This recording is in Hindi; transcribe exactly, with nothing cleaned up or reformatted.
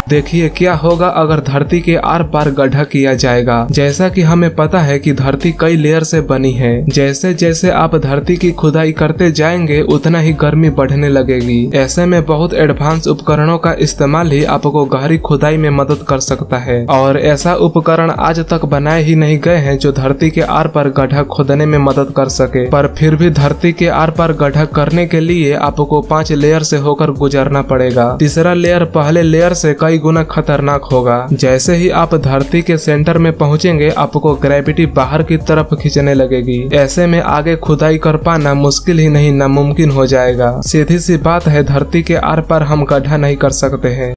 देखिए क्या होगा अगर धरती के आर पार गड्ढा किया जाएगा। जैसा कि हमें पता है कि धरती कई लेयर से बनी है। जैसे जैसे आप धरती की खुदाई करते जाएंगे उतना ही गर्मी बढ़ने लगेगी। ऐसे में बहुत एडवांस उपकरणों का इस्तेमाल ही आपको गहरी खुदाई में मदद कर सकता है और ऐसा उपकरण आज तक बनाए ही नहीं गए हैं जो धरती के आर पार गड्ढा खोदने में मदद कर सके। पर फिर भी धरती के आर पार गड्ढा करने के लिए आपको पांच लेयर से होकर गुजरना पड़ेगा। तीसरा लेयर पहले लेयर से कई गुना खतरनाक होगा। जैसे ही आप धरती के सेंटर में पहुंचेंगे आपको ग्रेविटी बाहर की तरफ खींचने लगेगी। ऐसे में आगे खुदाई कर पाना मुश्किल ही नहीं नामुमकिन हो जाएगा। सीधी सी बात है, धरती के आर पार हम गड्ढा नहीं कर सकते हैं।